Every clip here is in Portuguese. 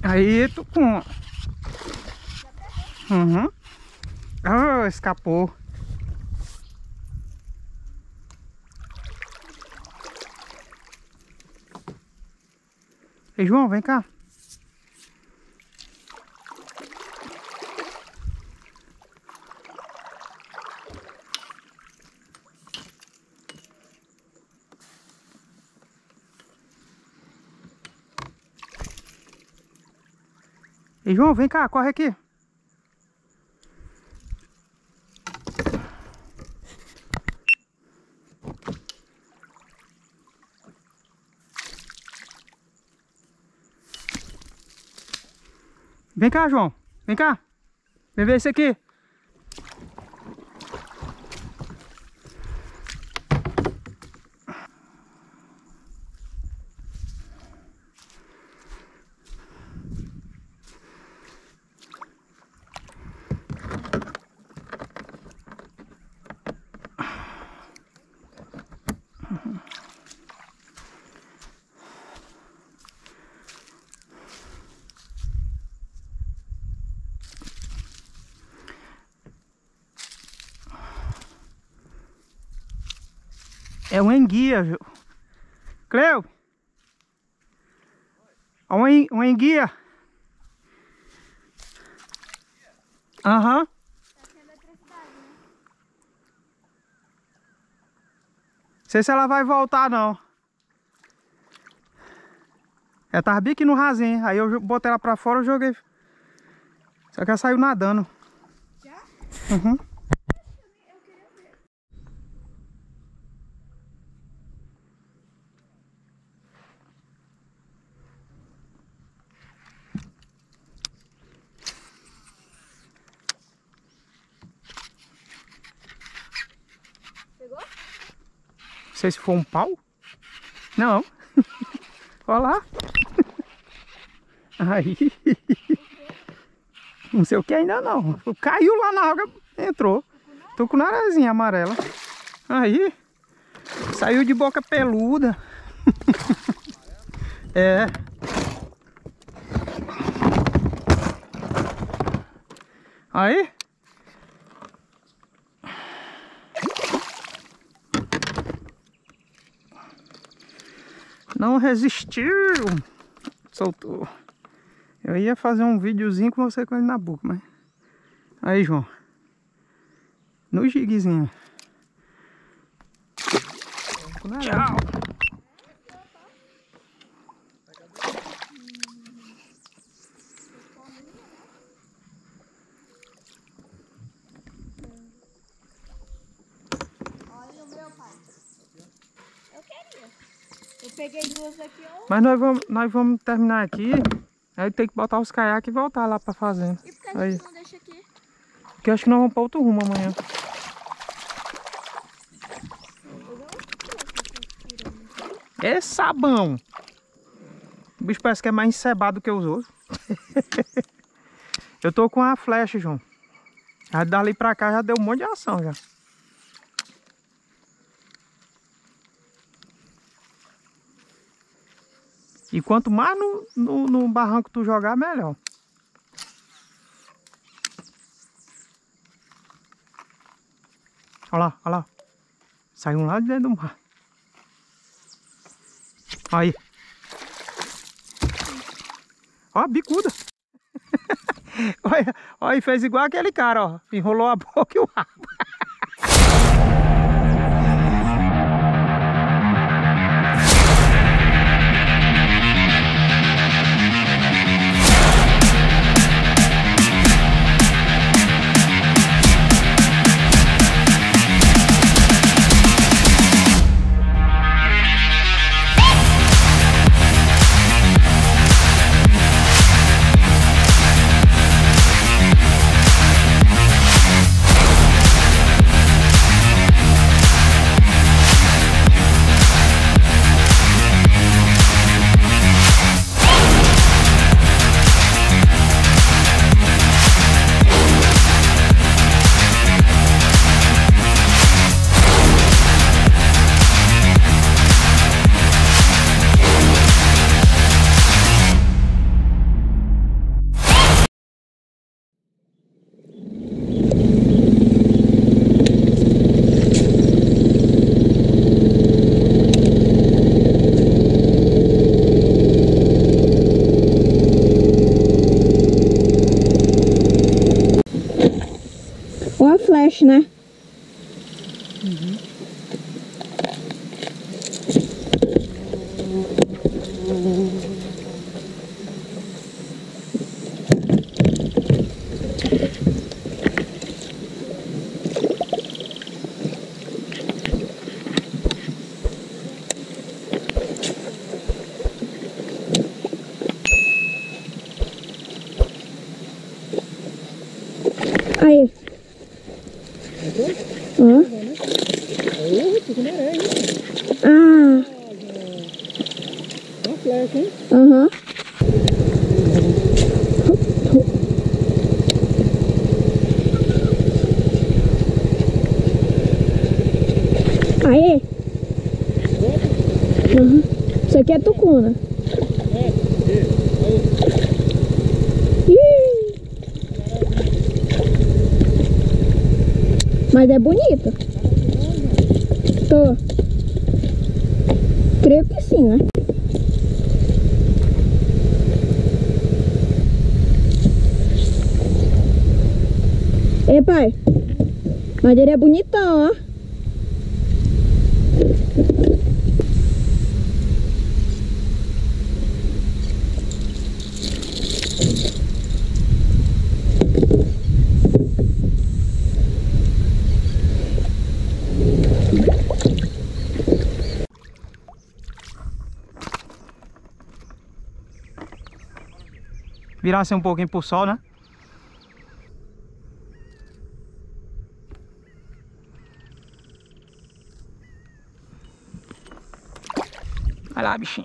Aí, tu com... Uhum. Ah, escapou. Ei, João, vem cá. Ei, João, vem cá, corre aqui. Vem cá, João. Vem cá. Vem ver esse aqui. É uma enguia, João. Cleo. Uma enguia. Aham. Tá sem eletricidade, né? Não sei se ela vai voltar, não. Ela tava bem aqui no rasinho. Aí eu botei ela pra fora e joguei. Só que ela saiu nadando. Já? Uhum. Eu queria ver. Pegou? Não sei se foi um pau. Não. Olha lá. Aí. Não sei o que ainda não. Caiu lá na água, entrou. Tucunarazinha amarela. Aí. Saiu de boca peluda. É. Aí. Não resistiu. Soltou. Eu ia fazer um videozinho com você com ele na boca, mas... Aí, João. No jiguezinho. Tchau. Olha o meu, pai. Eu queria. Eu peguei duas aqui, ó. Mas nós vamos terminar aqui. Aí tem que botar os caiaques e voltar lá pra fazenda. E por que a Aí. gente não deixa aqui? Porque eu acho que nós vamos pra outro rumo amanhã. É sabão. O bicho parece que é mais encebado que os outros. Eu tô com a flecha, João. Já dali pra cá já deu um monte de ação já. E quanto mais no barranco tu jogar, melhor. Olha lá, olha lá. Saiu um lá de dentro do mar. Aí. Ó, a bicuda. Olha, olha, fez igual aquele cara, ó. Enrolou a boca e o rabo. peixe, né? Aí. Ó. Ah. Uma flecha, hein? Aham. Aí. Uhum. Isso aqui é tucuna. Ih. Mas é bonito. Tô. Creio que sim, né? Ei, pai. Mas ele é bonitão, ó. Virasse um pouquinho pro sol, né? Olha lá, bichinho.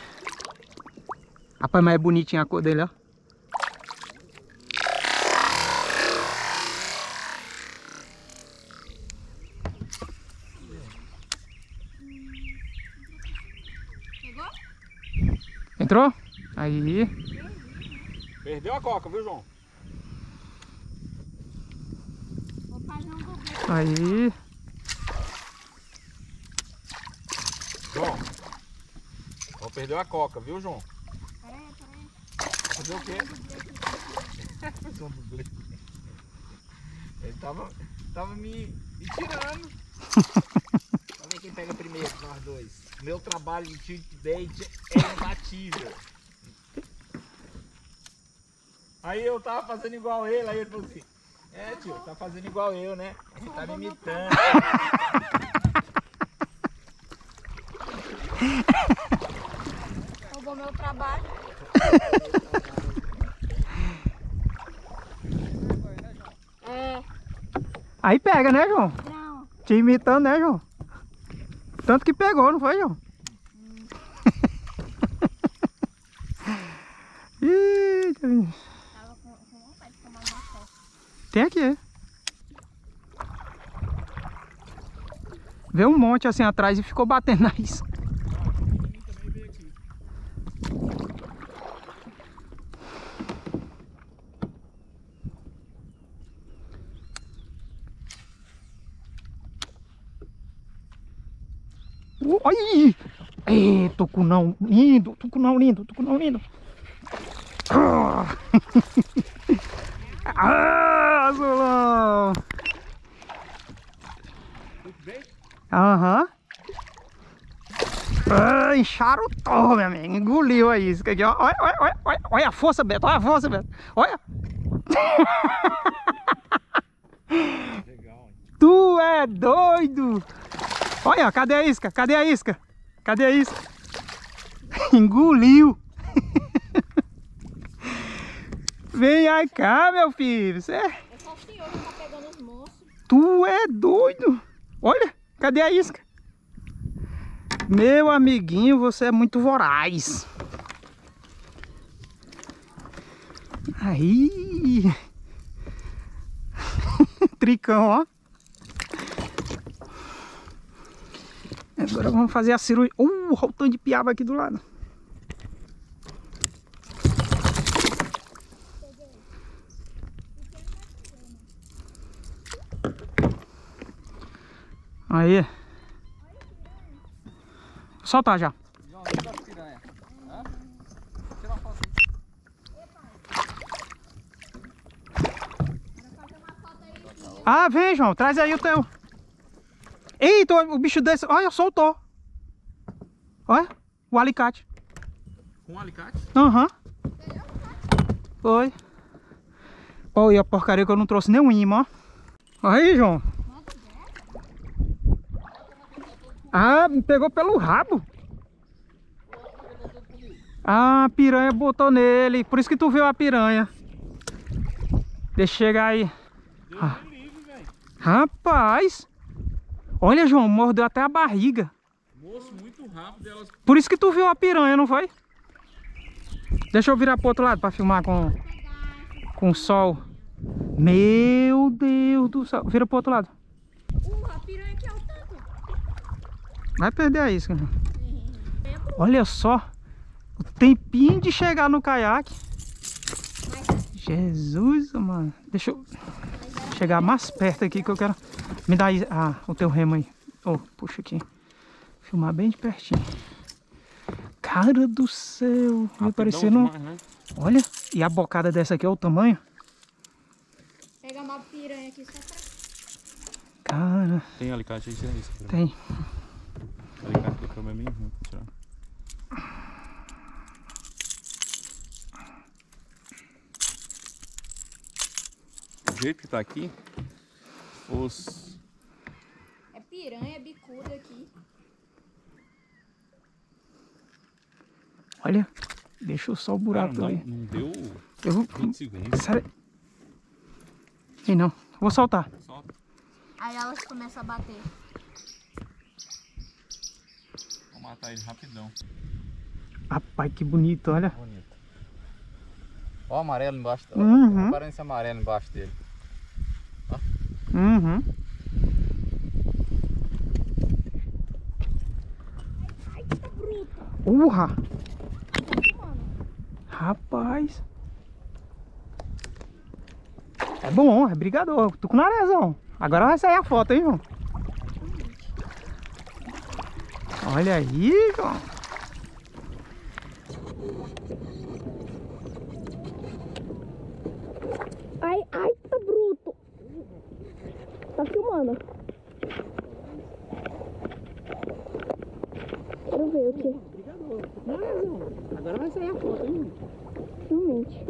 Rapaz, mas é bonitinha a cor dele, ó. Pegou? Entrou? Aí. Perdeu a coca, viu, João? Vou fazer um dublê. Aí. João. Ó, perdeu a coca, viu, João? Peraí. Fazer o quê? Fazer um dublê. Ele tava me tirando. Vamos ver quem pega primeiro, nós dois. Meu trabalho de tio de date é imbatível. Aí eu tava fazendo igual ele, aí ele falou assim: é, tio, tá fazendo igual eu, né? Você tá me imitando. Roubou meu trabalho. É. Aí pega, né, João? Não. Te imitando, né, João? Tanto que pegou, não foi, João? Ih, Tava com vontade de tomar uma coca. tem aqui. Veio um monte assim atrás e ficou batendo na isca. Ai! Ei, tucunão lindo, tucunão lindo, tucunão lindo. Ah, azulão! Aham. Ah, enxarutou, meu amigo. Engoliu a isca aqui, ó. Olha, olha, olha, olha, olha a força, Beto. Olha a força, Beto. Olha. Legal, hein? Tu é doido. Olha, cadê a isca? Cadê a isca? Cadê a isca? Engoliu. Vem aí cá, meu filho. Cê... É só o senhor que tá pegando os monstros. Tu é doido. Olha, cadê a isca? Meu amiguinho, você é muito voraz. Aí. Tricão, ó. Agora vamos fazer a cirurgia. Olha o tanto de piaba aqui do lado. Aí. Soltar já. João, olha as piranhas. Hã? Tira uma foto aí. Ah, vem, João. Traz aí o teu. Eita, o bicho desse... Olha, soltou. Olha, o alicate. Com alicate? Aham. Foi. Olha a porcaria que eu não trouxe nem um imã, ó. Aí, João. Ah, me pegou pelo rabo. Ah, a piranha botou nele. Por isso que tu viu a piranha. Deixa eu chegar aí. Ah. Rapaz. Olha, João, mordeu até a barriga. Moço, muito rápido. Elas... Por isso que tu viu a piranha, não foi? Deixa eu virar pro outro lado pra filmar com o sol. Meu Deus do céu. Vira pro outro lado. A piranha aqui é o tanto. Vai perder a isca. Olha só. O tempinho de chegar no caiaque. Jesus, mano. Deixa eu chegar mais perto aqui que eu quero... Me dá aí o teu remo aí. Oh, puxa aqui. Filmar bem de pertinho. Cara do céu. Vai parecendo... Demais, né? Olha. E a bocada dessa aqui, olha o tamanho. Pega uma piranha aqui só pra... Cara. Tem alicate aí, tira isso. Tem. Alicate do câmera é bem ruim. Tirar. Do jeito que tá aqui, os... É piranha bicuda aqui. Olha. Deixa só o buraco Cara, ali. não deu Eu vou... 20 segundos. Sério? Ei, não. Vou soltar. Solta. Aí elas começam a bater. Vou matar ele rapidão. Rapaz, que bonito, olha. Bonito. Ó o amarelo embaixo. Uhum. Repara nesse amarelo embaixo dele. Uhum. Ai, que bruto. Urra! Rapaz. É bom, é brigador. Tô com narezão. Agora vai sair a foto, hein, João? Olha aí, João. Ai, tá bruto. Tá filmando. Quero ver o que. Narezão. Agora vai sair a foto, hein? Realmente.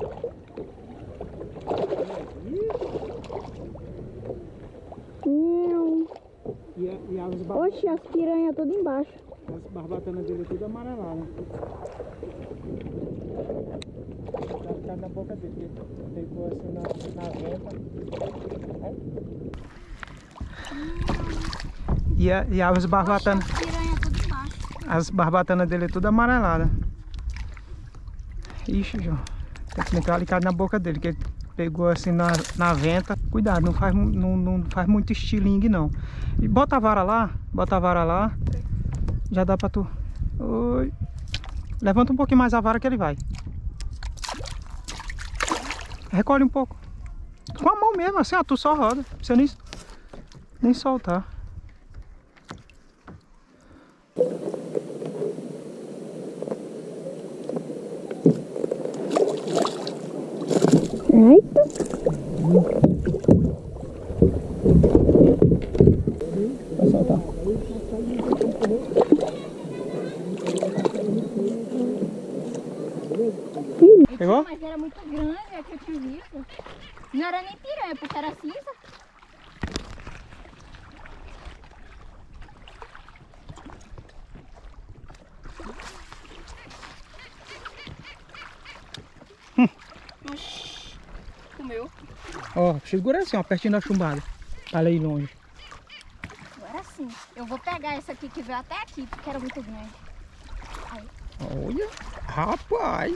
E as Oxe, as piranhas todas embaixo. barbatanas dele tudo amarelada. Tá ficando na boca dele. Pegou assim na venta. E as barbatanas. Oxe, as piranhas todas embaixo. As barbatanas dele é tudo amarelada. Ixi, João. Tem que meter o alicate na boca dele, que ele pegou assim na venta. Cuidado, não faz muito estilingue não. E bota a vara lá. Já dá pra tu. Oi. Levanta um pouquinho mais a vara que ele vai. Recolhe um pouco. Com a mão mesmo, assim, ó, tu só roda. Não precisa nem soltar. Eita. Vai soltar. Pegou? Mas era muito grande, é que eu tinha visto. Não era nem piranha, porque era cinza. Oxi, comeu. Ó, segura assim, ó, pertinho da chumbada. Pra ir longe. Agora sim. Eu vou pegar essa aqui que veio até aqui, porque era muito grande. Aí. Olha, rapaz.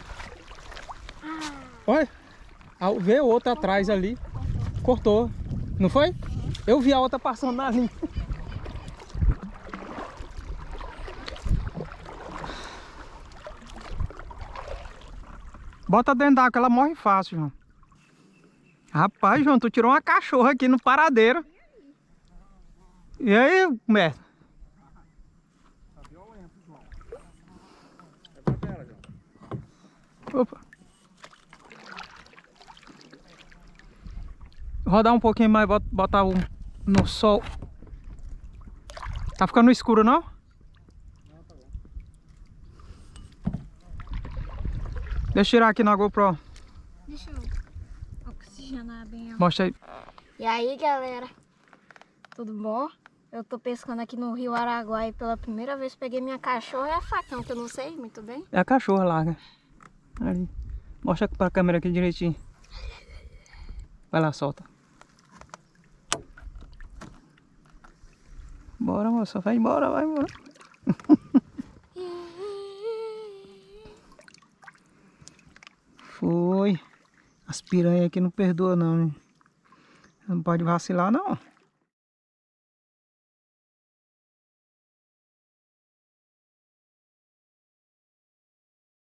Olha, vê outra atrás ali. Cortou, não foi? Eu vi a outra passando na linha. Bota dentro d'água que ela morre fácil, João. Rapaz, João, tu tirou uma cachorra aqui no paradeiro. E aí, mestre? Tá violento, João. Levanta ela, João. Opa. Rodar um pouquinho mais, botar no sol. Tá ficando escuro, não? Não, tá bom. Deixa eu tirar aqui na GoPro. Deixa eu oxigenar bem. Ó. Mostra aí. E aí, galera? Tudo bom? Eu tô pescando aqui no Rio Araguaia pela primeira vez. Peguei minha cachorra e a facão, que eu não sei muito bem. É a cachorra larga. Ali. Mostra pra câmera aqui direitinho. Vai lá, solta. Bora, moça. Vai embora, vai embora. Foi. As piranhas aqui não perdoam, não. Hein? Não pode vacilar, não.